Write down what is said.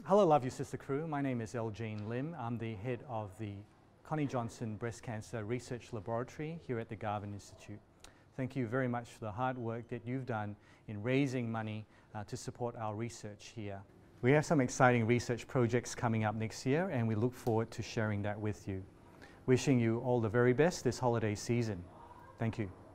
Hello, Love You Sister crew. My name is Elgene Lim. I'm the head of the Connie Breast Cancer Research Laboratory here at the Garvan Institute. Thank you very much for the hard work that you've done in raising money to support our research here. We have some exciting research projects coming up next year, and we look forward to sharing that with you. Wishing you all the very best this holiday season. Thank you.